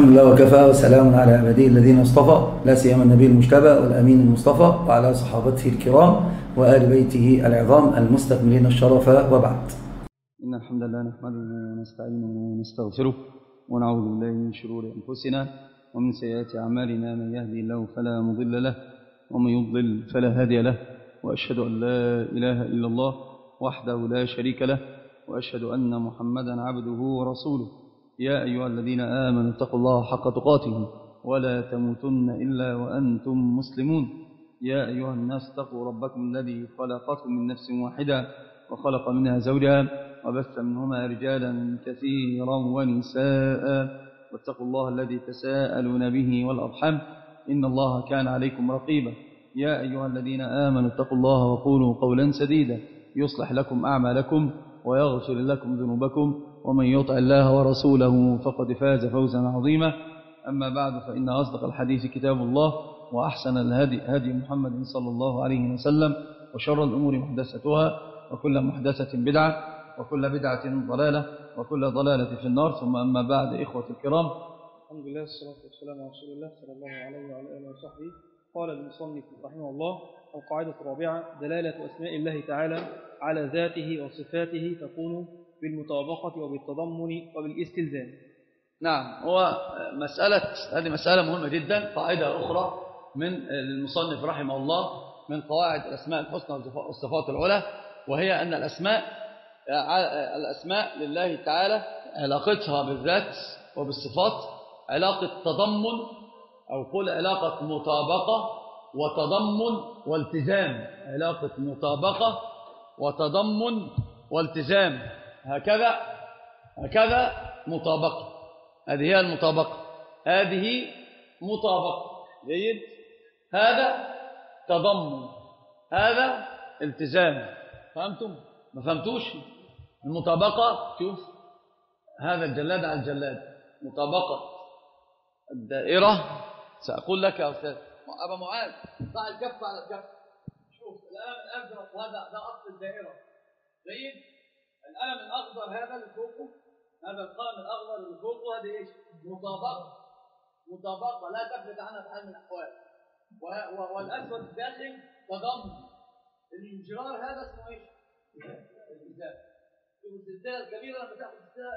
الحمد لله وكفى، وسلام على عباده الذين اصطفى، لا سيما النبي المجتبى والأمين المصطفى وعلى صحابته الكرام وآل بيته العظام المستكملين الشرف، وبعد. إن الحمد لله نحمده ونستعينه ونستغفره ونعوذ بالله من شرور أنفسنا ومن سيئات أعمالنا، من يهدي الله فلا مضل له ومن يضلل فلا هادي له، وأشهد أن لا إله إلا الله وحده لا شريك له، وأشهد أن محمدا عبده ورسوله. يا أيها الذين آمنوا اتقوا الله حق تقاته ولا تموتن إلا وأنتم مسلمون. يا أيها الناس اتقوا ربكم الذي خلقكم من نفس واحدة وخلق منها زوجها وبث منهما رجالا كثيرا ونساء، واتقوا الله الذي تساءلون به والأرحام إن الله كان عليكم رقيبا. يا أيها الذين آمنوا اتقوا الله وقولوا قولا سديدا يصلح لكم أعمالكم ويغفر لكم ذنوبكم، ومن يطع الله ورسوله فقد فاز فوزا عظيما. أما بعد، فإن أصدق الحديث كتاب الله، وأحسن الهدي هدي محمد صلى الله عليه وسلم، وشر الأمور محدثتها، وكل محدثة بدعة، وكل بدعة ضلالة، وكل ضلالة في النار. ثم أما بعد، إخوة الكرام، الحمد لله والصلاة والسلام على رسول الله صلى الله عليه وعلى آله وصحبه. قال المصنف رحمه الله: القاعدة الرابعة: دلالة أسماء الله تعالى على ذاته وصفاته تكون بالمطابقة وبالتضمن وبالاستلزام. نعم، هذه مسألة مهمة جدا، قاعدة أخرى من المصنف رحمه الله من قواعد الأسماء الحسنى والصفات العلى، وهي أن الأسماء لله تعالى علاقتها بالذات وبالصفات علاقة تضمن، أو قل علاقة مطابقة وتضمن والتزام، علاقة مطابقة وتضمن والتزام، هكذا مطابقة. هذه هي المطابقة، هذه مطابقة. جيد، هذا تضمن، هذا التزام. فهمتم؟ ما فهمتوش؟ المطابقة، شوف هذا الجلاد على الجلاد، مطابقة الدائرة. سأقول لك يا أستاذ أبا معاذ، ضع الكف على الكف. شوف القلم الأزرق هذا أصل الدائرة. جيد، القلم الأخضر هذا اللي فوقه، هذا القلم الأخضر اللي فوقه، هذه إيش؟ مطابقة لا تفلت عنها بحال من الأحوال. والأسود الداخل تضمن. الانجرار هذا اسمه إيش؟ الالتزام. السلسلة الكبيرة لما تأخذ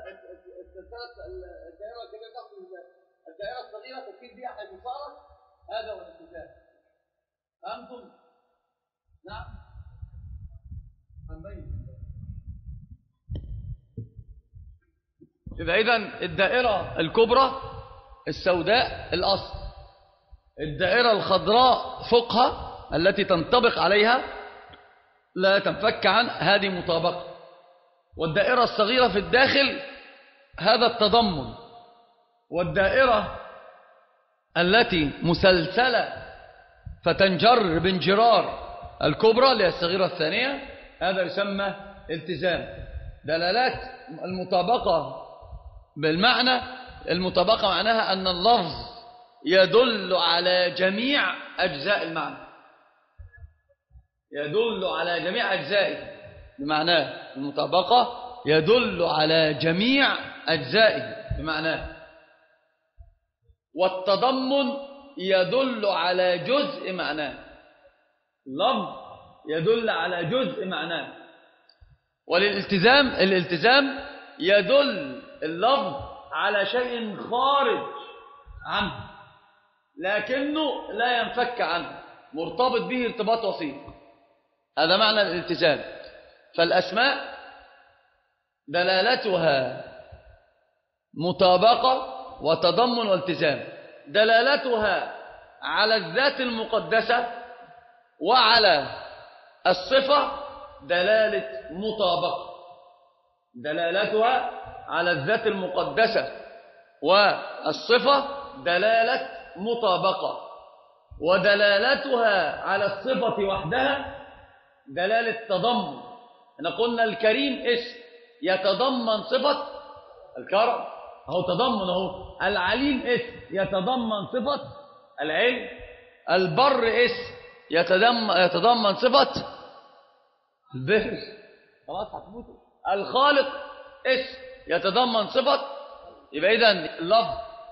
الدائرة الكبيرة تأخذ الدائرة الصغيرة تكيل بها حيث صارت، هذا هو الالتزام. فهمتم؟ نعم. إذن الدائرة الكبرى السوداء الأصل، الدائرة الخضراء فوقها التي تنطبق عليها لا تنفك عن، هذه مطابقة. والدائرة الصغيرة في الداخل هذا التضمن. والدائرة التي مسلسلة فتنجر بانجرار الكبرى اللي هي الصغيرة الثانية، هذا يسمى التزام. دلالات المطابقة بالمعنى، المطابقة معناها أن اللفظ يدل على جميع أجزاء المعنى، يدل على جميع أجزائه، بمعناه المطابقة يدل على جميع أجزائه بمعناه. والتضمن يدل على جزء معناه، اللفظ يدل على جزء معناه. الالتزام يدل اللفظ على شيء خارج عنه لكنه لا ينفك عنه، مرتبط به ارتباط وسيط. هذا معنى الالتزام. فالأسماء دلالتها مطابقة وتضمن والتزام. دلالتها على الذات المقدسة وعلى الصفة دلالة مطابقة. دلالتها على الذات المقدسة والصفة دلالة مطابقة. ودلالتها على الصفة وحدها دلالة تضمن. احنا قلنا الكريم اسم يتضمن صفة الكرم، اهو تضمن اهو. العليم اسم يتضمن صفة العلم. البر اسم يتضمن صفة البر. خلاص هتموتوا. الخالق اسم يتضمن صفة. يبقى إذن اللفظ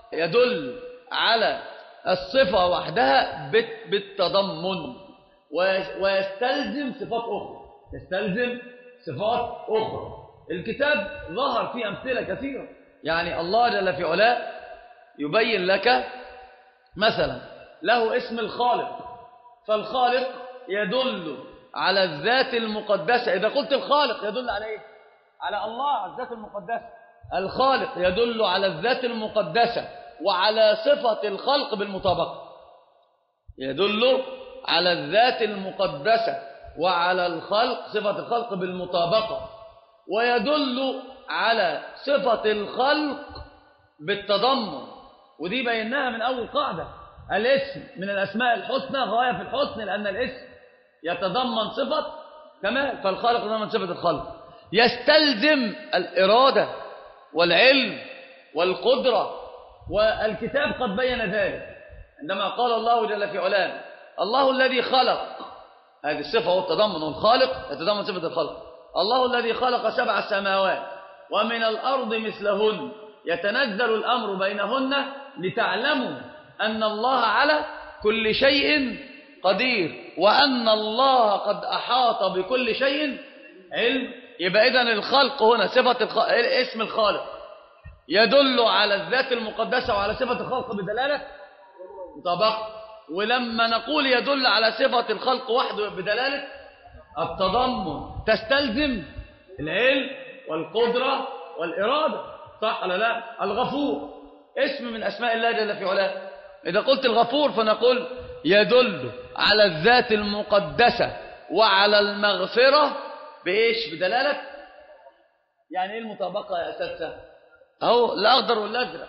يدل على الصفة وحدها بالتضمن، ويستلزم صفات أخرى، يستلزم صفات أخرى. الكتاب ظهر فيه أمثلة كثيرة، يعني الله جل في علاه يبين لك مثلا له اسم الخالق، فالخالق يدل على الذات المقدسة. إذا قلت الخالق يدل على إيه؟ على الله، على الذات المقدسة. الخالق يدل على الذات المقدسة وعلى صفة الخلق بالمطابقة، يدل على الذات المقدسة وعلى الخلق، صفة الخلق بالمطابقة، ويدل على صفة الخلق بالتضمن. ودي بيناها من أول قاعدة، الاسم من الأسماء الحسنى غاية في الحسن، لأن الاسم يتضمن صفة كمال، فالخالق يتضمن صفة الخلق. يستلزم الإرادة والعلم والقدرة، والكتاب قد بين ذلك عندما قال الله جل في علاه الله الذي خلق، هذه الصفة هو التضمن، والخالق يتضمن صفة الخلق. الله الذي خلق 7 سماوات ومن الأرض مثلهن يتنزل الأمر بينهن لتعلموا أن الله على كل شيء قدير وأن الله قد أحاط بكل شيء علم. يبقى إذن الخلق هنا صفة اسم الخالق يدل على الذات المقدسة وعلى صفة الخلق بدلالة مطابقة. ولما نقول يدل على صفة الخلق وحده بدلالة التضمن تستلزم العلم والقدرة والإرادة، صح ولا لا؟ الغفور اسم من أسماء الله جل في علاه. إذا قلت الغفور فنقول يدل على الذات المقدسة وعلى المغفرة بإيش؟ بدلالة يعني إيه المطابقة يا أساتذة؟ أهو الأخضر والأزرق،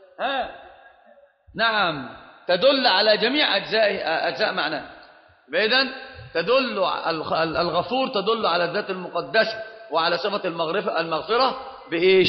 نعم، تدل على جميع أجزاء معناه. إذن تدل الغفور تدل على الذات المقدسة وعلى صفة المغفرة بإيش؟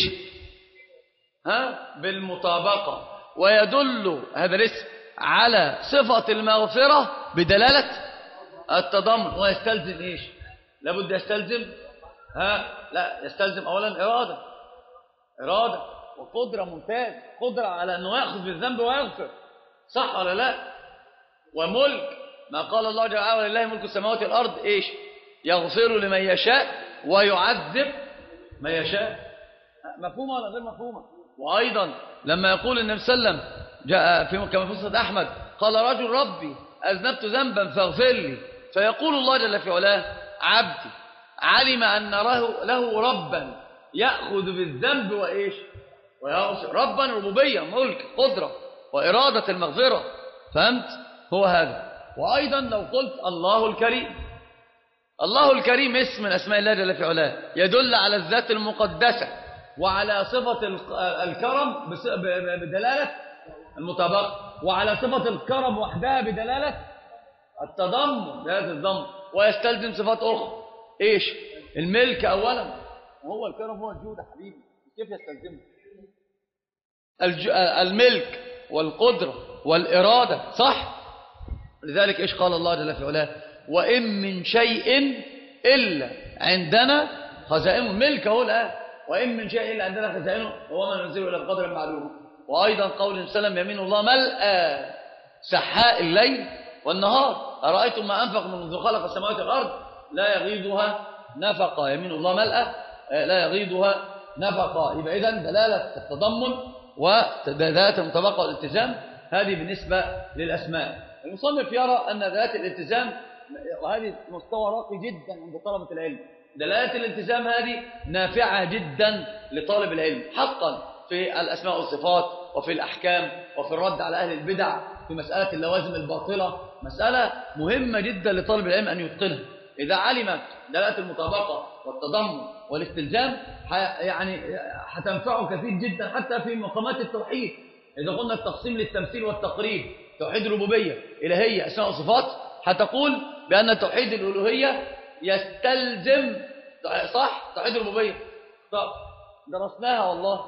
بالمطابقة. ويدل هذا الاسم على صفة المغفرة بدلالة التضمن. ويستلزم إيش؟ لابد يستلزم لا يستلزم أولا إرادة وقدرة، ممتاز، قدرة على أنه يأخذ بالذنب ويغفر، صح ولا لا؟ وملك، ما قال الله جل وعلا ولله ملك السماوات والأرض إيش؟ يغفر لمن يشاء ويعذب من يشاء. مفهومة ولا غير مفهومة؟ وأيضا لما يقول النبي صلى الله عليه وسلم جاء كما في مسند أحمد قال رجل ربي أذنبت ذنبا فاغفر لي، فيقول الله جل في علاه عبدي علم أن له ربا يأخذ بالذنب وإيش؟ ويغفر. ربا ربوبية، ملك، قدرة، وإرادة المغفرة، فهمت؟ هو هذا. وأيضا لو قلت الله الكريم، الله الكريم اسم من أسماء الله جل في علاه يدل على الذات المقدسة وعلى صفة الكرم بدلالة المطابقة، وعلى صفة الكرم وحدها بدلالة التضمن بهذا الضم. ويستلزم صفات أخرى إيش؟ الملك أولا، وهو الكرم هو الجود يا حبيبي، كيف يستلزمه؟ الملك والقدرة والإرادة، صح؟ لذلك إيش قال الله جل في علاه وإن من شيء إلا عندنا خزائنه. الملك هو الآن، وإن من شيء إلا عندنا خزائنه وما ننزله إلا بقدر معلوم. وأيضا قول النبي صلى الله عليه وسلم يمين الله ملأى سحاء الليل والنهار أرأيتم ما أنفق منذ خلق السماوات والأرض لا يغيضها نفقة. يمين الله ملأى لا يغيضها نفقة. يبقى إذن دلالة التضمن ودلالة المطابقة والالتزام هذه بالنسبة للأسماء. المصنف يرى أن دلالة الالتزام، وهذه مستوى راقي جدا عند طلبة العلم، دلالة الالتزام هذه نافعة جدا لطالب العلم حقا في الأسماء والصفات وفي الأحكام وفي الرد على أهل البدع في مسألة اللوازم الباطلة. مسألة مهمة جدا لطالب العلم أن يتقنها. إذا علم دلالة المطابقة والتضمن والاستلزام يعني هتنفعه كثير جدا حتى في مقامات التوحيد. إذا قلنا التقسيم للتمثيل والتقريب، توحيد الربوبية إلهية أسماء وصفات، هتقول بأن توحيد الألوهية يستلزم، صح؟ توحيد الربوبية. طب درسناها والله.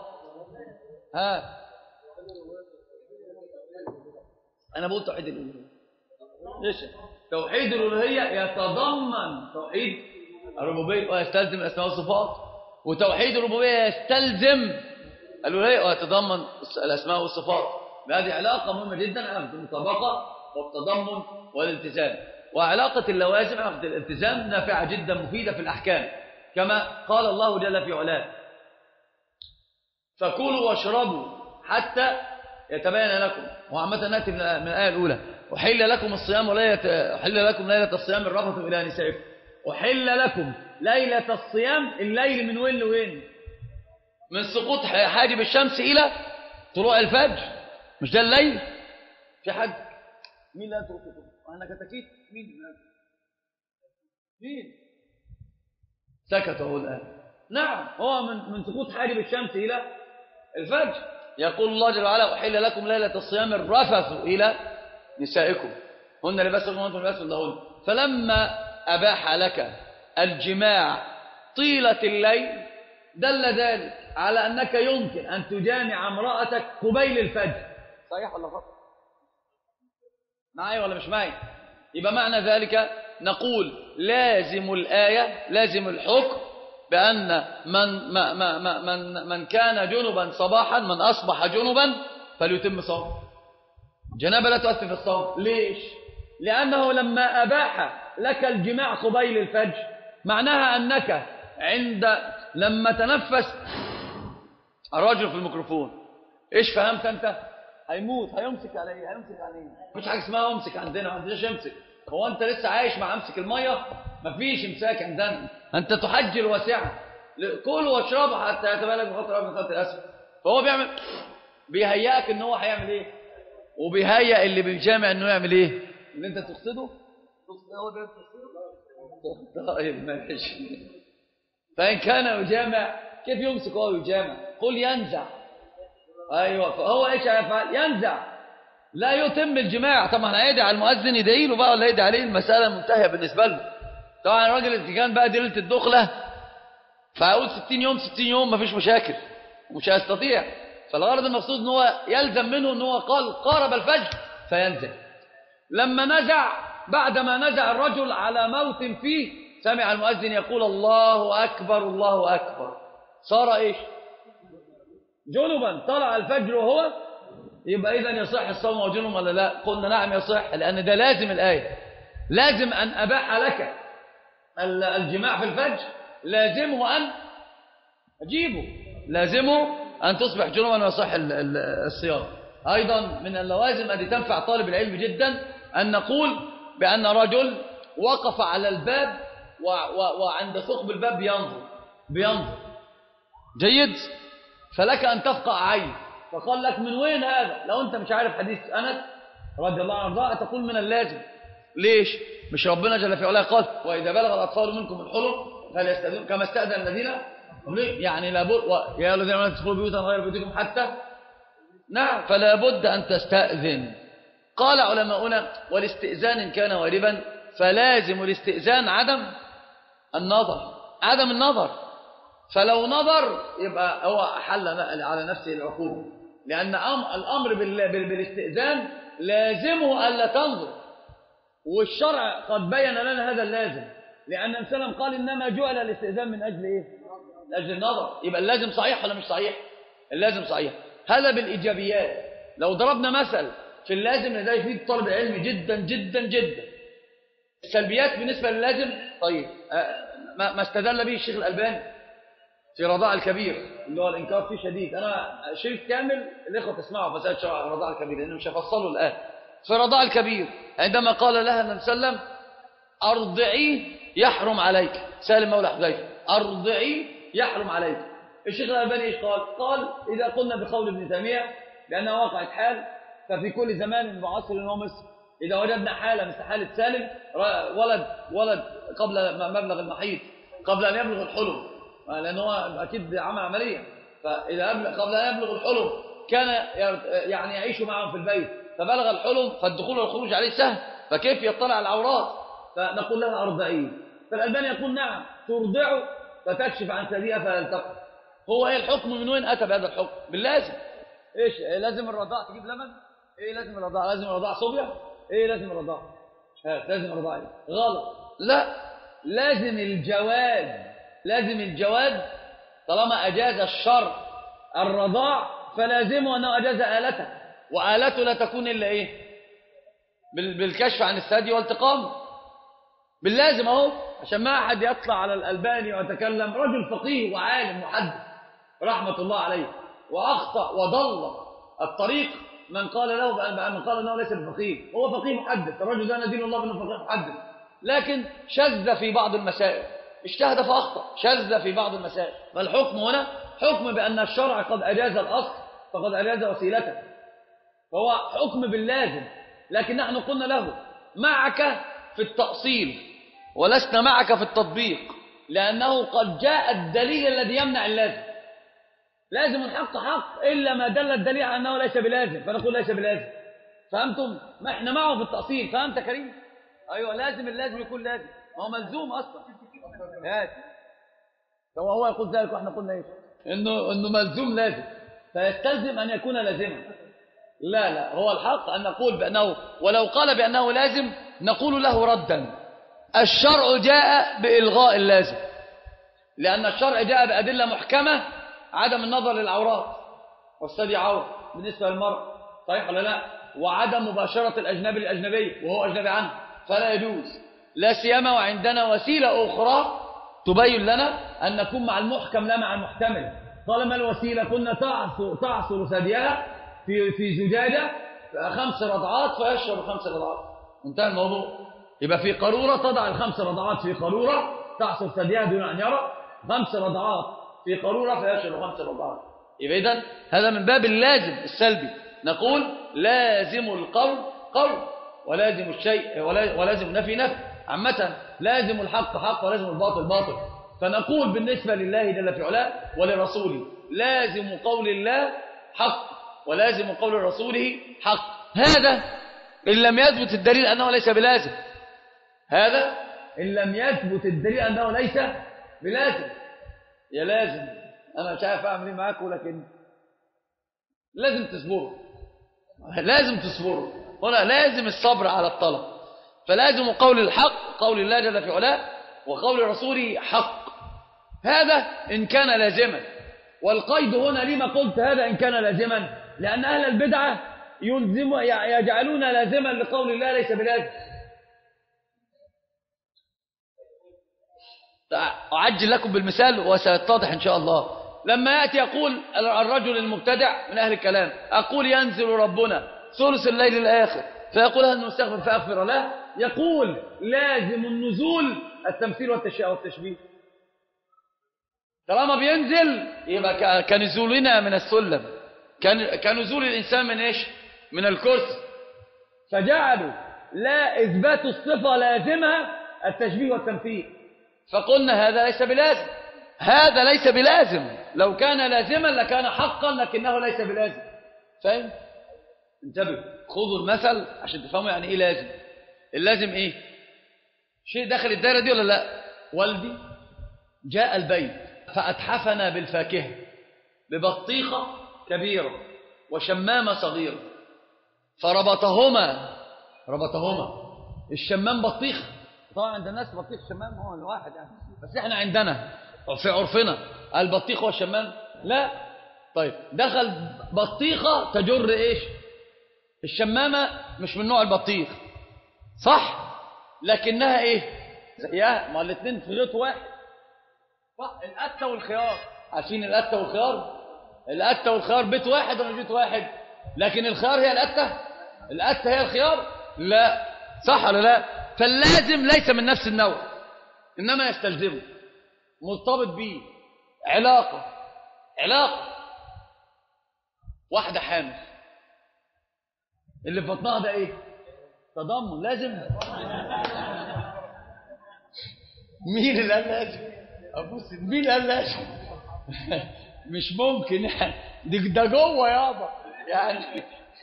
أنا بقول توحيد الألوهية. ليش؟ توحيد الألوهية يتضمن توحيد الربوبية ويستلزم الأسماء والصفات، وتوحيد الربوبية يستلزم قالوا ليه؟ ويتضمن الأسماء والصفات. هذه علاقة مهمة جدا، علاقة المطابقة والتضمن والالتزام. وعلاقة اللوازم علاقة الالتزام نافعة جدا مفيدة في الأحكام، كما قال الله جل في علاه: فكلوا واشربوا حتى يتبين لكم. وعامة نأتي من الآية الأولى: أحل لكم الصيام أحل لكم ليلة الصيام الرفث إلى نسائكم. أحل لكم ليلة الصيام، الليل من وين لوين؟ من سقوط حاجب الشمس إلى طلوع الفجر، مش ده الليل؟ في حد مين لا ترككم؟ أنا كتكيت مين سكت هو الآن؟ نعم، هو من سقوط حاجب الشمس إلى الفجر. يقول الله جل وعلا: أحل لكم ليلة الصيام الرفث إلى نسائكم هن لباس لكم وأنتم لباس لهن. فلما أباح لك الجماع طيلة الليل دل ذلك على أنك يمكن أن تجامع امرأتك قبيل الفجر. صحيح ولا غلط؟ معي ولا مش معي؟ يبقى معنى ذلك نقول لازم الآية، لازم الحكم بأن من كان جنبا صباحا، من أصبح جنبا فليتم صوم. جنابة لا تؤثر في الصوم. ليش؟ لأنه لما أباح لك الجماع قبيل الفجر معناها أنك لما تنفس الرجل في الميكروفون، إيش فهمت أنت؟ هيموت، هيمسك عليه، مفيش حاجة اسمها أمسك عندنا، ما عندناش أمسك. هو أنت لسه عايش مع أمسك المية؟ مفيش إمساك عندنا، أنت تحجر واسعة. كلوا واشربوا حتى يتبين لكم الخيط الأبيض من الخيط الأسود. فهو بيهيئك إن هو هيعمل إيه، وبيهيئ اللي بيجامع إنه يعمل إيه؟ اللي أنت تقصده هو ده تقصده. طيب ماشي. فإن كان يجامع كيف يمسك وهو يجامع؟ قل ينزع. أيوة، فهو إيش هيفعل؟ ينزع، لا يتم الجماع. طبعا هيدعي المؤذن يدعي له بقى ولا يدعي عليه؟ المسألة منتهية بالنسبة له. طبعا الراجل اللي كان بقى دي ليلة الدخلة فهقول 60 يوم 60 يوم مفيش مشاكل ومش هيستطيع. فالغرض المقصود ان هو يلزم منه ان هو قال قارب الفجر فينزل. لما نزع، بعدما نزع الرجل على موت فيه، سمع المؤذن يقول الله أكبر الله أكبر، صار إيش؟ جنبا. طلع الفجر وهو يبقى إذن يصح الصوم وجنب ولا لا؟ قلنا نعم يصح، لأن ده لازم الآية. لازم أن أباح لك الجماع في الفجر، لازمه أن أجيبه، لازمه أن تصبح جنبا ويصح الصيام. أيضا من اللوازم التي تنفع طالب العلم جدا أن نقول بأن رجل وقف على الباب وعند ثقب الباب بينظر جيد، فلك أن تفقع عين، فقال لك من وين هذا؟ لو أنت مش عارف حديث أنس رضي الله عنه تقول من اللازم. ليش؟ مش ربنا جل في علاه قال وإذا بلغ الأطفال منكم الحلم فليستأذنوا كما استأذن الذين يعني لابد يا الذين آمنوا تدخلوا بيوتا غير بيوتكم حتى نعم، فلا بد أن تستأذن. قال علماؤنا والاستئذان إن كان واجبا فلازم الاستئذان عدم النظر. فلو نظر يبقى هو حل على نفسه العقوبة، لأن الأمر بالاستئذان لازمه ألا تنظر، والشرع قد بين لنا هذا اللازم، لأن النبي صلى الله عليه وسلم قال إنما جعل الاستئذان من أجل إيه؟ من أجل النظر. يبقى اللازم صحيح ولا مش صحيح؟ اللازم صحيح. هذا بالإيجابيات. لو ضربنا مثل في اللازم ده يفيد طالب العلم جدا جدا جدا. السلبيات بالنسبة للازم، طيب ما استدل به الشيخ الألباني في رضاع الكبير اللي هو الإنكار فيه شديد. أنا شريط كامل الإخوة تسمعوا فساد شرع رضاع الكبير لأنه مش هفصله الآن. في رضاع الكبير عندما قال لها النبي صلى الله عليه وسلم أرضعيه يحرم عليك، سالم مولى حذيفة، أرضعيه يحرم عليك. الشيخ الألباني إيش قال؟ قال إذا قلنا بقول ابن تيمية لأنها وقعت حال، ففي كل زمان وعصر ومصر إذا وجدنا حالة مثل حالة سالم ولد قبل مبلغ المحيط، قبل أن يبلغ الحلم، لأنه هو أكيد عمل عملية، فإذا قبل أن يبلغ الحلم كان يعني يعيش معهم في البيت، فبلغ الحلم فالدخول والخروج عليه سهل، فكيف يطلع على العورات؟ فنقول لها أرضعيه. فالألباني يقول نعم ترضعه فتكشف عن ثديها فيلتقط. هو ايه الحكم؟ من وين أتى بهذا الحكم؟ باللازم. ايش لازم الرضاع تجيب لبن؟ ايه لازم الرضاع؟ لازم الرضاع صبية؟ ايه لازم الرضاع؟ لازم الرضاع ايه؟ غلط. لا، لازم الجواز. لازم الجواز طالما أجاز الشرع الرضاع فلازمه أنه أجاز آلته، وآلته لا تكون إلا إيه؟ بالكشف عن الثدي والتقام، باللازم أهو، عشان ما أحد يطلع على الألباني ويتكلم. رجل فقيه وعالم محدث رحمة الله عليه، وأخطأ وضل الطريق من قال أنه ليس بفقيه. هو فقيه محدث، الرجل ده ندين الله بأنه فقيه محدث، لكن شذ في بعض المسائل، اجتهد فأخطأ، شذ في بعض المسائل. فالحكم هنا حكم بأن الشرع قد أجاز الأصل فقد أجاز وسيلته، فهو حكم باللازم. لكن نحن قلنا له معك في التأصيل ولسنا معك في التطبيق، لأنه قد جاء الدليل الذي يمنع اللازم. لازم الحق حق إلا ما دل الدليل على أنه ليس بلازم، فنقول ليس بلازم. فهمتم؟ ما احنا معه في التأصيل. فهمت يا كريم؟ أيوة، لازم اللازم يكون لازم، ما هو ملزوم أصلا. هو يقول ذلك وإحنا قلنا إيش؟ إنه ملزوم لازم، فيستلزم أن يكون لازما. لا، هو الحق أن نقول بأنه، ولو قال بأنه لازم نقول له ردا: الشرع جاء بإلغاء اللازم، لأن الشرع جاء بأدلة محكمة، عدم النظر للعورات، والثدي عورة بالنسبة للمرأة، صحيح ولا لا؟ وعدم مباشرة الأجنبي للأجنبي وهو أجنبي عنه، فلا يجوز، لا سيما وعندنا وسيلة أخرى تبين لنا أن نكون مع المحكم لا مع المحتمل. طالما الوسيلة كنا تعصر ثديها في زجاجة 5 رضعات فيشرب 5 رضعات، انتهى الموضوع. يبقى في قارورة تضع ال5 رضعات في قارورة، تعصر ثديها دون أن يرى، 5 رضعات في قارورة فيشرب 5 رضعات. يبقى إذن هذا من باب اللازم السلبي. نقول لازم القول قول، ولازم الشيء ولازم النفي نفي. عامة لازم الحق حق ولازم الباطل باطل. فنقول بالنسبة لله جل في علاه ولرسوله لازم قول الله حق ولازم قول رسوله حق. هذا إن لم يثبت الدليل أنه ليس بلازم، هذا إن لم يثبت الدليل أنه ليس بلازم. يا لازم أنا مش عارف أعمل إيه معاكم، لكن لازم تصبروا، لازم تصبروا. هنا لازم الصبر على الطلب. فلازم قول الحق قول الله جل في علاه وقول رسوله حق، هذا إن كان لازما. والقيد هنا لما قلت هذا إن كان لازما؟ لأن أهل البدعة يجعلون لازما لقول الله ليس بلازم. أعجل لكم بالمثال وسيتضح إن شاء الله. لما يأتي يقول الرجل المبتدع من أهل الكلام، أقول ينزل ربنا ثلث الليل الآخر، فيقول هل نستغفر فأغفر له؟ يقول لازم النزول التمثيل والتشبيه. طالما بينزل يبقى كنزولنا من السلم، كنزول الإنسان من إيش؟ من الكرسي. فجعلوا لا إثبات الصفة لازمها التشبيه والتمثيل، فقلنا هذا ليس بلازم، هذا ليس بلازم. لو كان لازما لكان حقا، لكنه ليس بلازم. فاهم؟ انتبهوا، خذوا المثل عشان تفهموا يعني ايه لازم. اللازم ايه؟ شيء داخل الدائرة دي ولا لا؟ والدي جاء البيت فأتحفنا بالفاكهة ببطيخة كبيرة وشمامة صغيرة، فربطهما الشمام بطيخ. طبعا عند الناس بطيخ شمام هو الواحد يعني، بس احنا عندنا في عرفنا البطيخ والشمام لا. طيب دخل بطيخة تجر ايش؟ الشمامة مش من نوع البطيخ صح، لكنها ايه؟ زيها، ما الاثنين في غيط واحد صح. القتة والخيار، عارفين القتة والخيار؟ القتة والخيار بيت واحد ولا بيت واحد؟ لكن الخيار هي القتة هي الخيار؟ لا، صح ولا لا؟ فاللازم ليس من نفس النوع، إنما يستلزمه، مرتبط به علاقة واحدة حامل، اللي في بطنها ده ايه؟ تضمن لازم. مين اللي قال لازم؟ ابوس مين اللي قال لازم؟ مش ممكن يعني، ده جوه يابا يعني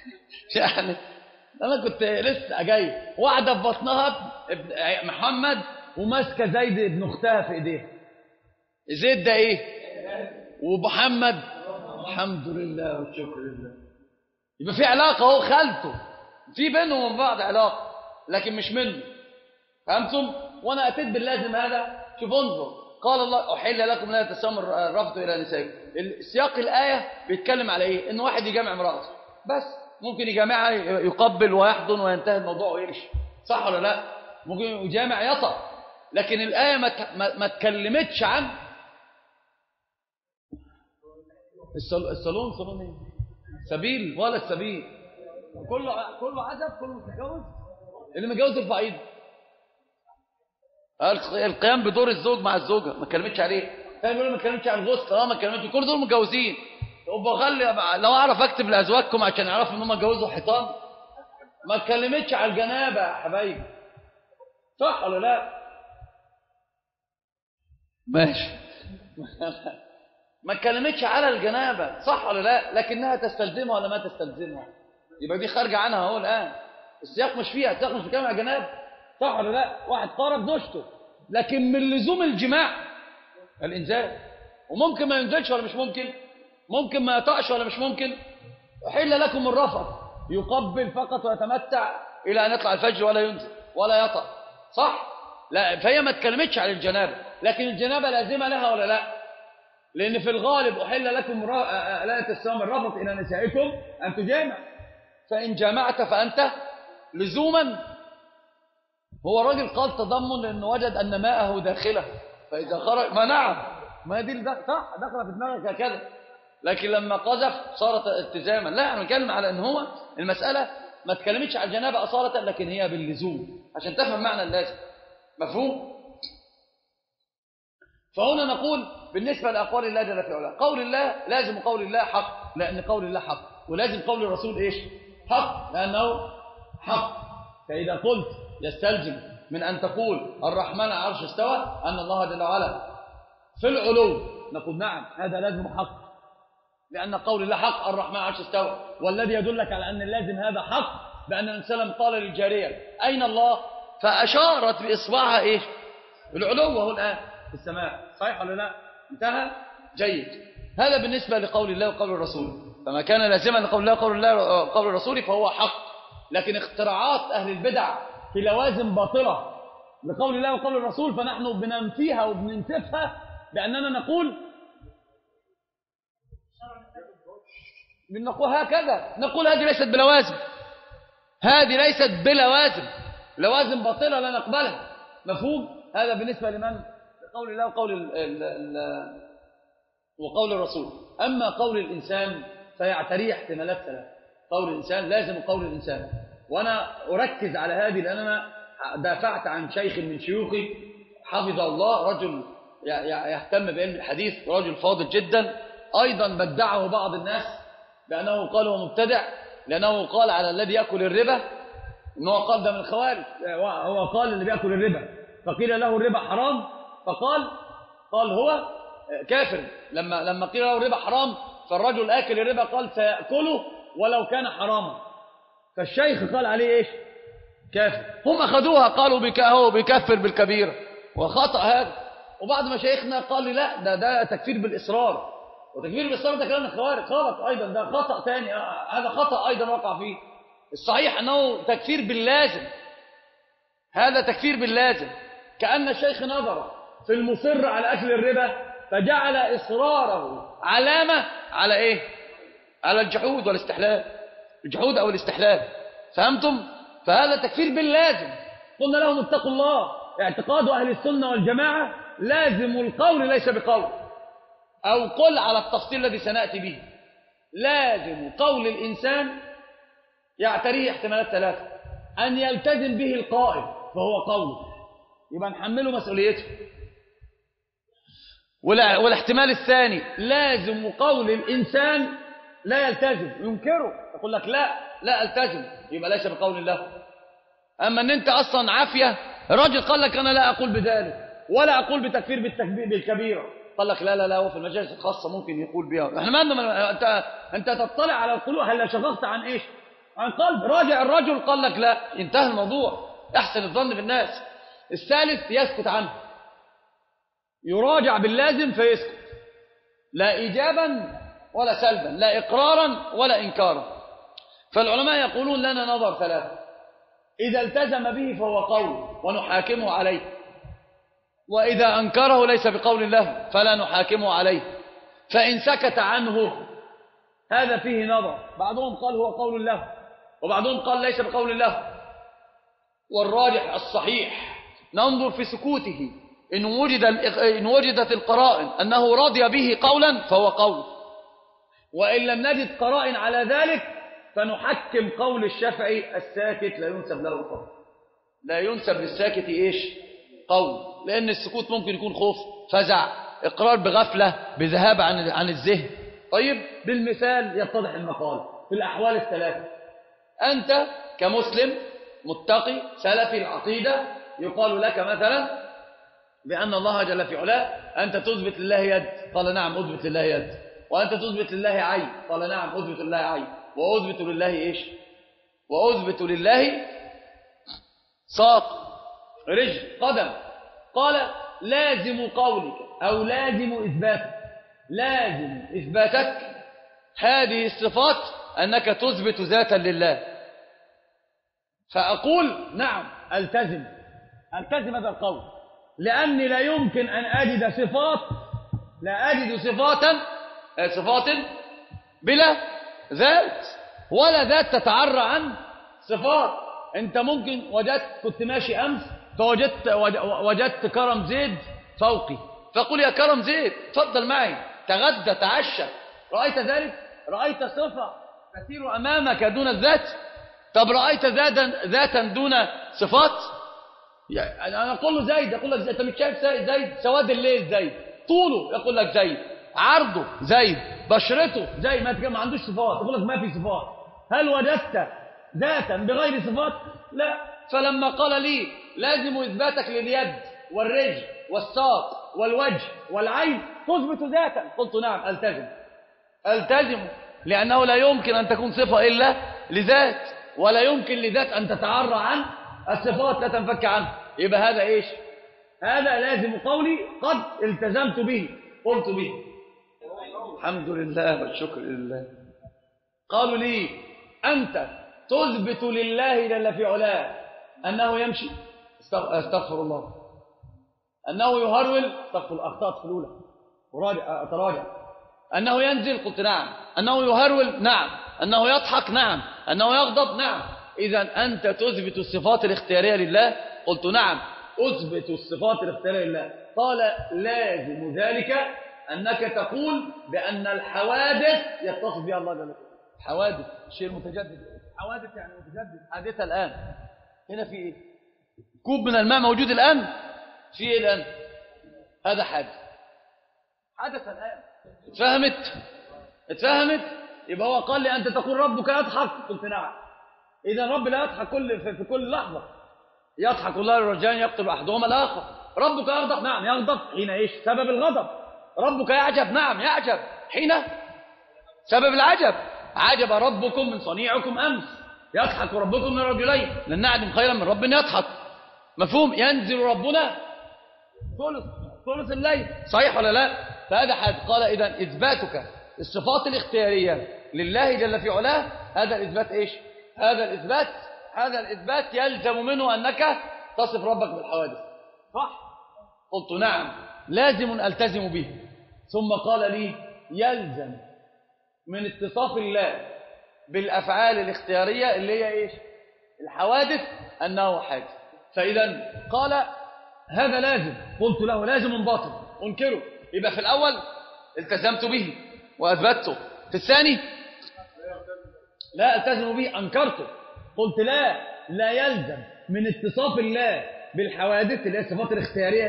انا كنت لسه جاي واحده في بطنها محمد وماسكه زيد ابن اختها في ايديها. زيد ده ايه؟ ومحمد الحمد لله والشكر لله. يبقى في علاقه اهو، خالته في بينهم وبين بعض علاقه، لكن مش منه. فهمتم؟ وانا اتيت باللازم هذا. شوف انظر، قال الله أحل لكم لا تساموا الرفث إلى نسائكم. سياق الآية بيتكلم على إيه؟ إن واحد يجامع امرأته بس، ممكن يجامعها يقبل ويحضن وينتهي الموضوع ويمشي، صح ولا لا؟ ممكن يجامع يطأ، لكن الآية ما اتكلمتش عن الصالون ايه؟ سبيل ولا السبيل؟ كله عزب، كله متجوز. اللي متجوز يرفع ايده. القيام بدور الزوج مع الزوجه ما اتكلمتش عليه. ثاني يقول ما اتكلمتش عن الغسل، ما اتكلمتش، كل دول متجوزين. لو اعرف اكتب لازواجكم عشان يعرفوا ان هم اتجوزوا حيطان. ما اتكلمتش على الجنابه يا حبايبي، صح ولا لا؟ ماشي. ما اتكلمتش على الجنابه، صح ولا لا؟ لكنها تستلزمها ولا ما تستلزمها؟ يبقى دي خارجه عنها اهو الان. السياق مش فيها، السياق مش بيتكلم على الجنابه، صح ولا لا؟ واحد قارب زوجته، لكن من لزوم الجماع الانزال، وممكن ما ينزلش ولا مش ممكن، ممكن ما يطأش ولا مش ممكن. أحل لكم الرفث، يقبل فقط ويتمتع الى ان يطلع الفجر ولا ينزل ولا يطأ، صح؟ لا، فهي ما اتكلمتش على الجنابه، لكن الجنابه لازمه لها ولا لا؟ لان في الغالب أحل لكم لا تساموا الرفث الى نسائكم ان تجامع، فان جامعت فانت لزوما. هو راجل قال تضمن لانه وجد ان ماءه داخله، فاذا خرج ما نعم، ما دي صح دخل في دماغك كده، لكن لما قذف صارت التزاما. لا، احنا بنتكلم على ان هو المساله ما اتكلمتش على الجنابه اصاله، لكن هي باللزوم عشان تفهم معنى اللازم. مفهوم؟ فهنا نقول بالنسبه لاقوال الله جل في علاه، قول الله لازم قول الله حق لان قول الله حق، ولازم قول الرسول ايش؟ حق لانه حق. فاذا قلت يستلزم من ان تقول الرحمن على العرش استوى ان الله جل وعلا في العلو، نقول نعم هذا لازم حق لان قول الله حق الرحمن على العرش استوى. والذي يدلك على ان اللازم هذا حق بان النبي صلى الله عليه وسلم قال للجاريه اين الله؟ فاشارت باصبعها ايش؟ العلو وهو الان في السماء، صحيح ولا لا؟ انتهى؟ جيد. هذا بالنسبه لقول الله وقول الرسول، فما كان لازما لقول الله وقول الرسول فهو حق. لكن اختراعات اهل البدع في لوازم باطله لقول الله وقول الرسول فنحن بننفيها وبننسفها باننا نقول هكذا، نقول هذه ليست بلوازم، هذه ليست بلوازم، لوازم باطله لا نقبلها. مفهوم؟ هذا بالنسبه لمن؟ قول الله وقول الرسول. أما قول الإنسان فيعتريه احتمالات ثلاثة. قول الإنسان لازم قول الإنسان، وأنا أركز على هذه لأن أنا دافعت عن شيخ من شيوخي حفظه الله، رجل يهتم بعلم الحديث، رجل فاضل جدا، أيضا بدعه بعض الناس بأنه قال هو مبتدع لأنه قال على الذي يأكل الربا إنه قال ده من الخوارج، هو قال اللي بيأكل الربا فقيل له الربا حرام قال هو كافر. لما قيل له الربا حرام فالرجل آكل الربا قال سيأكله ولو كان حراما، فالشيخ قال عليه ايش؟ كافر. هم أخذوها قالوا هو بيكفر بالكبيرة، وخطأ هذا. وبعد ما شيخنا قال لي لا ده تكفير بالإصرار، وتكفير بالإصرار ده كلام الخوارج غلط أيضا، ده خطأ ثاني، هذا خطأ أيضا وقع فيه. الصحيح أنه تكفير باللازم، هذا تكفير باللازم، كأن الشيخ نظر في المصر على أكل الربا فجعل إصراره علامة على إيه؟ على الجحود والاستحلال، الجحود أو الاستحلال. فهمتم؟ فهذا تكفير باللازم. قلنا لهم اتقوا الله، اعتقاد أهل السنة والجماعة لازم القول ليس بقول، أو قل على التفصيل الذي سنأتي به، لازم قول الإنسان يعتريه احتمالات ثلاثة: أن يلتزم به القائل فهو قول، يبقى نحمله مسؤوليته. والاحتمال الثاني لازم قول الإنسان لا يلتزم، ينكره، يقول لك لا ألتزم، يبقى ليس بقول الله. أما أن أنت أصلا عافية، الراجل قال لك أنا لا أقول بذلك ولا أقول بتكفير بالكبيرة، قال لك لا هو في المجالس الخاصة ممكن يقول بها. احنا ما أنت تطلع على القلوب، هل شغلت عن إيش؟ عن قلب. راجع الرجل قال لك لا، انتهى الموضوع، احسن الظن بالناس. الثالث يسكت عنه، يراجع باللازم فيسكت، لا إيجابا ولا سلبا، لا إقرارا ولا إنكارا. فالعلماء يقولون لنا نظر ثلاثة: إذا التزم به فهو قول ونحاكمه عليه، وإذا أنكره ليس بقول له فلا نحاكمه عليه. فإن سكت عنه هذا فيه نظر، بعضهم قال هو قول له وبعضهم قال ليس بقول له. والراجح الصحيح ننظر في سكوته، إن وجدت القرائن أنه رضي به قولا فهو قول، وإن لم نجد قرائن على ذلك فنحكم قول الشافعي الساكت لا ينسب له قول، لا ينسب للساكت إيش؟ قول، لأن السكوت ممكن يكون خوف، فزع، إقرار بغفلة، بذهاب عن الذهن. طيب بالمثال يتضح المقال في الأحوال الثلاثة. أنت كمسلم متقي سلفي العقيدة يقال لك مثلا بأن الله جل في علاه أنت تثبت لله يد، قال نعم أثبت لله يد. وأنت تثبت لله عين، قال نعم أثبت لله عين. وأثبت لله إيش؟ وأثبت لله ساق، رجل، قدم. قال لازم قولك أو لازم إثباتك، لازم إثباتك هذه الصفات أنك تثبت ذاتا لله. فأقول نعم ألتزم هذا القول، لأني لا يمكن أن أجد صفات، لا أجد صفات بلا ذات، ولا ذات تتعرى عن صفات. أنت ممكن كنت ماشي أمس فوجدت كرم زيد فوقي، فقل يا كرم زيد تفضل معي، تغدى تعشى. رأيت ذلك؟ رأيت صفة تسير أمامك دون الذات؟ طب رأيت ذاتا دون صفات؟ يعني أنا أقول له زيد، يقول لك زيد. أنت مش شايف زيد؟ سواد الليل زيد، طوله يقول لك زيد، عرضه زيد، بشرته زيد، ما عندوش صفات، يقول لك ما في صفات. هل وجدت ذاتا بغير صفات؟ لا. فلما قال لي لازم إثباتك لليد والرجل والساق والوجه والعين تثبت ذاتا، قلت نعم ألتزم، لأنه لا يمكن أن تكون صفة إلا لذات، ولا يمكن لذات أن تتعرى عن الصفات لا تنفك عنه. يبقى هذا إيش؟ هذا لازم قولي قد التزمت به، قلت به. الحمد لله والشكر لله. قالوا لي أنت تثبت لله جل في علاه أنه يمشي، استغفر الله، أنه يهرول، استغفر، أخطأت في الأولى أتراجع. أنه ينزل، قلت نعم. أنه يهرول، نعم. أنه يضحك، نعم. أنه يغضب، نعم. إذا أنت تثبت الصفات الاختيارية لله، قلت نعم أثبت الصفات الاختيارية لله. قال لازم ذلك أنك تقول بأن الحوادث يتصف بها الله جل وعلا. حوادث شيء متجدد، حوادث يعني متجدد، حادثة الآن. هنا في إيه؟ كوب من الماء موجود الآن، في إيه الآن؟ هذا حدث الآن. اتفهمت؟ يبقى هو قال لي أنت تقول ربك يضحك، قلت نعم. إذا رب لا يضحك في كل لحظة، يضحك الله للرجلين يقتل أحدهما الآخر. ربك يغضب، نعم يغضب، حين إيش؟ سبب الغضب. ربك يعجب، نعم يعجب، حين سبب العجب. عجب ربكم من صنيعكم أمس، يضحك ربكم من رجلين، لن نعدم خيرا من رب يضحك. مفهوم؟ ينزل ربنا ثلث الليل، صحيح ولا لا؟ فهذا حد. قال إذن إثباتك الصفات الاختيارية لله جل في علاه، هذا الإثبات إيش؟ هذا الإثبات يلزم منه أنك تصف ربك بالحوادث، صح؟ قلت نعم لازم ألتزم به. ثم قال لي يلزم من اتصاف الله بالأفعال الاختيارية اللي هي إيش؟ الحوادث، أنه حادث. فإذا قال هذا لازم، قلت له لازم باطل أنكره. يبقى في الأول التزمت به وأثبته، في الثاني لا التزم به أنكرته. قلت لا يلزم من اتصاف الله بالحوادث اللي هي الصفات الاختيارية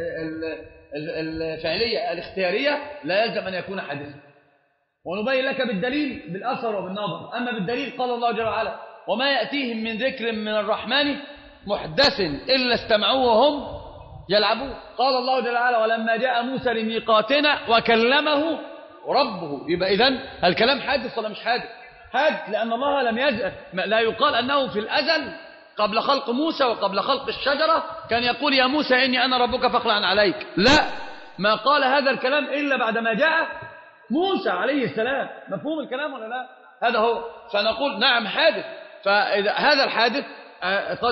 الفعلية الاختيارية، لا يلزم أن يكون حادثا. ونبين لك بالدليل بالأثر وبالنظر. أما بالدليل قال الله جل وعلا وما يأتيهم من ذكر من الرحمن محدث إلا استمعوه وهم يلعبون. قال الله جل وعلا ولما جاء موسى لميقاتنا وكلمه ربه. يبقى إذن الكلام حادث ولا مش حادث؟ حادث، لأن الله لم يزل، لا يقال أنه في الأزل قبل خلق موسى وقبل خلق الشجرة كان يقول يا موسى إني أنا ربك فاخلع عليك. لا، ما قال هذا الكلام إلا بعدما جاء موسى عليه السلام. مفهوم الكلام ولا لا؟ هذا هو. فنقول نعم حادث. فإذا هذا الحادث قد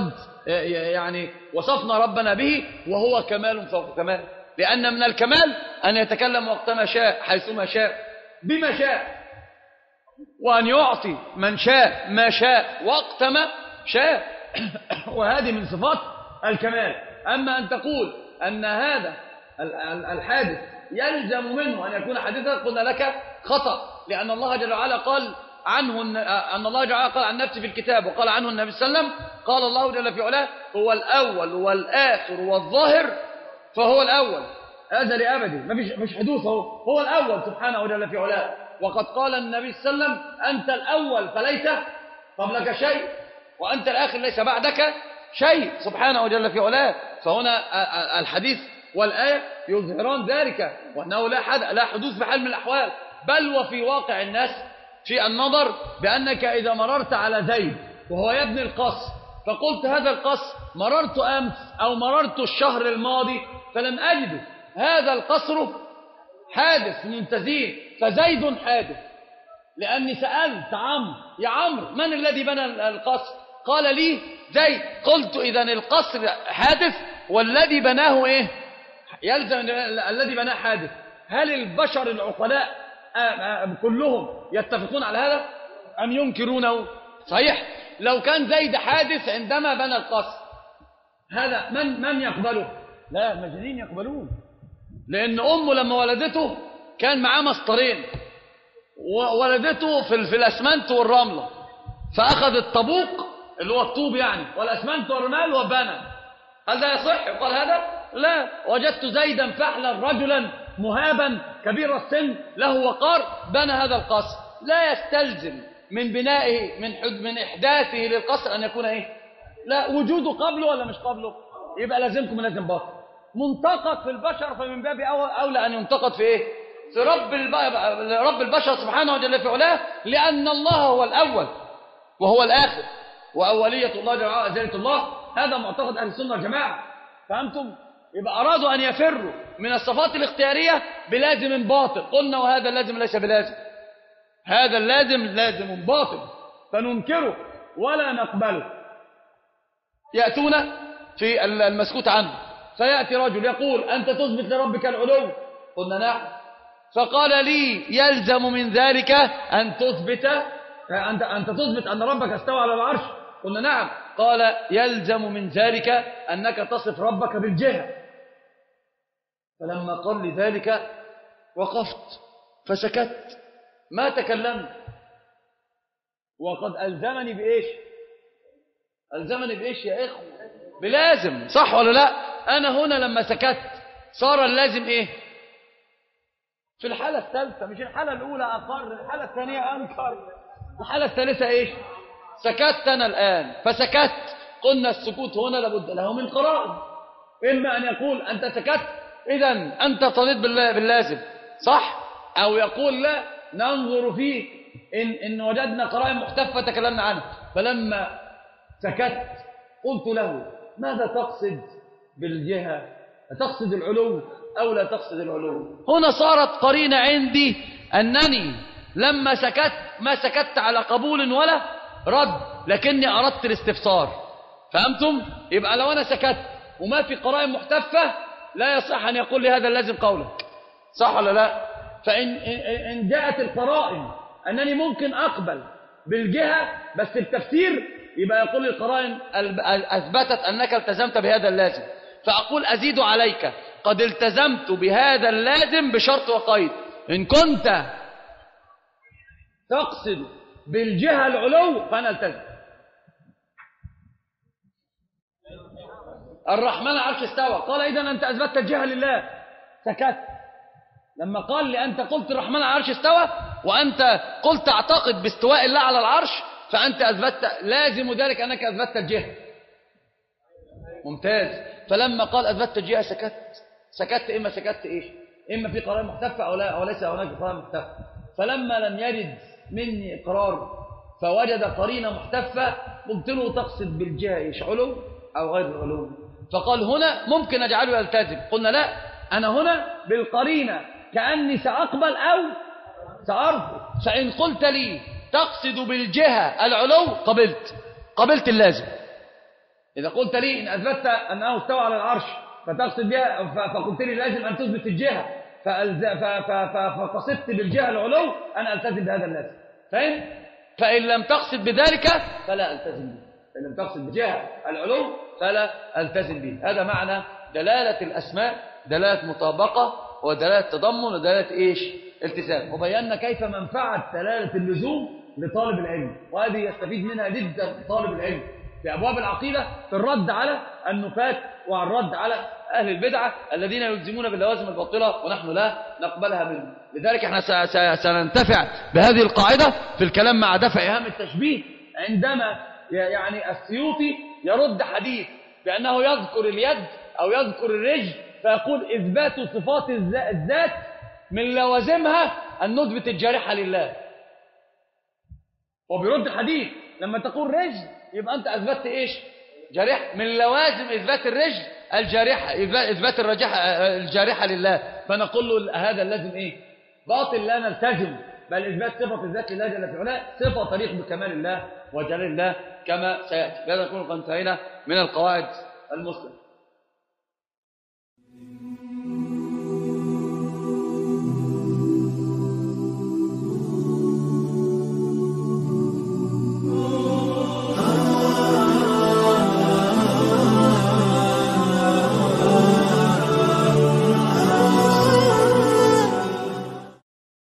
يعني وصفنا ربنا به وهو كمال فوق كمال، لأن من الكمال أن يتكلم وقتما شاء حيثما شاء بما شاء، وأن يعطي من شاء ما شاء وقتما شاء وهذه من صفات الكمال. أما أن تقول أن هذا الحادث يلزم منه أن يكون حادثا، قلنا لك خطأ، لأن الله جل وعلا قال عنه أن الله جل وعلا قال عن نفسه في الكتاب، وقال عنه النبي صلى الله عليه وسلم، قال الله جل في علاه هو الأول والآخر والظاهر فهو الأول أزل أبدي، مش حدوث، هو الأول سبحانه جل في علاه. وقد قال النبي صلى الله عليه وسلم أنت الأول فليس قبلك شيء، وأنت الآخر ليس بعدك شيء سبحانه جل في علاه. فهنا الحديث والآية يظهران ذلك، وأنه لا حدوث بحال من الأحوال، بل وفي واقع الناس في النظر، بأنك إذا مررت على زيد وهو يبني القصر فقلت هذا القصر مررت أمس أو مررت الشهر الماضي فلم أجده، هذا القصر حادث منتزين فزيد حادث، لأني سألت عمرو يا عمرو من الذي بنى القصر؟ قال لي زيد. قلت إذن القصر حادث والذي بناه إيه؟ يلزم الذي بناه حادث. هل البشر العقلاء كلهم يتفقون على هذا أم ينكرونه؟ صحيح لو كان زيد حادث عندما بنى القصر، هذا من يقبله؟ لا، المجانين يقبلون، لأن أمه لما ولدته كان معاه مسطرين، وولدته في الأسمنت والرملة، فأخذ الطبوق اللي هو الطوب يعني والأسمنت والرمال وبنى. هل ده يصح يقال هذا؟ لا. وجدت زيدا فحلا رجلا مهابا كبير السن له وقار بنى هذا القصر. لا يستلزم من بنائه من إحداثه للقصر أن يكون إيه؟ لا، وجوده قبله ولا مش قبله؟ يبقى لازمكم لازم باطل. منتقد في البشر فمن باب أولى أن ينتقد في إيه؟ في رب البشر سبحانه وجل في علاه، لأن الله هو الأول وهو الآخر، وأولية الله جل وعلا أزلية الله. هذا معتقد أهل السنة والجماعة. فهمتم؟ يبقى أرادوا أن يفروا من الصفات الاختيارية بلازم باطل، قلنا وهذا اللازم ليس بلازم، هذا اللازم لازم باطل فننكره ولا نقبله. يأتون في المسكوت عنه، فيأتي رجل يقول أنت تثبت لربك العلو، قلنا نعم، فقال لي يلزم من ذلك أن تثبت أن ربك استوى على العرش، قلنا نعم، قال يلزم من ذلك أنك تصف ربك بالجهة. فلما قال لي ذلك وقفت فسكت ما تكلمت، وقد ألزمني بإيش؟ ألزمني بإيش يا إخوة؟ بلازم، صح ولا لا؟ أنا هنا لما سكت صار اللازم إيه؟ في الحالة الثالثة، مش الحالة الأولى أقر، الحالة الثانية أنكر، الحالة الثالثة إيش؟ سكت أنا الآن فسكت. قلنا السكوت هنا لابد له من قرائن، إما أن يقول أنت سكت إذن أنت طليت باللازم، صح؟ أو يقول لا ننظر فيه إن وجدنا قرائن محتفة تكلمنا عنها. فلما سكت قلت له ماذا تقصد بالجهة؟ تقصد العلو أو لا تقصد العلو؟ هنا صارت قرينة عندي أنني لما سكت ما سكت على قبول ولا رد، لكني أردت الاستفسار. فهمتم؟ يبقى لو أنا سكت وما في قرائن محتفة لا يصح أن يقول لي هذا اللازم قولك، صح ولا لا؟ فإن جاءت القرائن أنني ممكن أقبل بالجهة بس التفسير، يبقى يقول لي القرائن أثبتت أنك التزمت بهذا اللازم، فأقول أزيد عليك قد التزمت بهذا اللازم بشرط وقيد، إن كنت تقصد بالجهة العلو فأنا التزم. الرحمن عرش استوى، قال إذن أنت أثبتت الجهة لله، سكت. لما قال لي أنت قلت الرحمن عرش استوى وأنت قلت أعتقد باستواء الله على العرش، فأنت أثبتت، لازم ذلك أنك أثبتت الجهة. ممتاز. فلما قال أثبتت الجهة سكت. إما سكت إيش؟ إما في قرار محتفة أو ليس هناك قرار محتفة. فلما لم يرد مني إقرار فوجد قرينة محتفة، قلت له تقصد بالجهة إيش؟ علو أو غير العلو؟ فقال هنا ممكن أجعله يلتزم. قلنا لا، أنا هنا بالقرينة كأني سأقبل أو سأرفض. فإن قلت لي تقصد بالجهة العلو قبلت اللازم. إذا قلت لي إن أثبتت أنه استوى على العرش فتقصد بها، فقلت لي لازم أن تثبت الجهة، فقصدت بالجهة العلو، أنا ألتزم بهذا اللازم. فإن لم تقصد بذلك فلا ألتزم به. فإن لم تقصد بجهة العلو فلا ألتزم به. هذا معنى دلالة الأسماء، دلالة مطابقة ودلالة تضمن ودلالة إيش؟ التزام. وبينا كيف منفعة دلالة اللزوم لطالب العلم، وهذه يستفيد منها جدا طالب العلم في أبواب العقيدة، في الرد على النفاة والرد على أهل البدعة الذين يلزمون باللوازم الباطلة ونحن لا نقبلها منهم. لذلك احنا سننتفع بهذه القاعدة في الكلام مع دفع إيهام التشبيه، عندما يعني السيوطي يرد حديث بأنه يذكر اليد أو يذكر الرجل فيقول إثبات صفات الذات من لوازمها أن نثبت الجارحة لله. وبيرد الحديث لما تقول رجل يبقى أنت أثبتت إيش؟ جارحة. من لوازم إثبات الرجل الجارحة، إثبات الجارحة لله. فنقول له هذا اللازم إيه؟ باطل، لا نلتزم، بل إثبات صفة الذات لله جل في علاه صفة تليق بكمال الله وجلال الله كما سيأتي. لذا نكون قد انتهينا من القواعد المسلمة.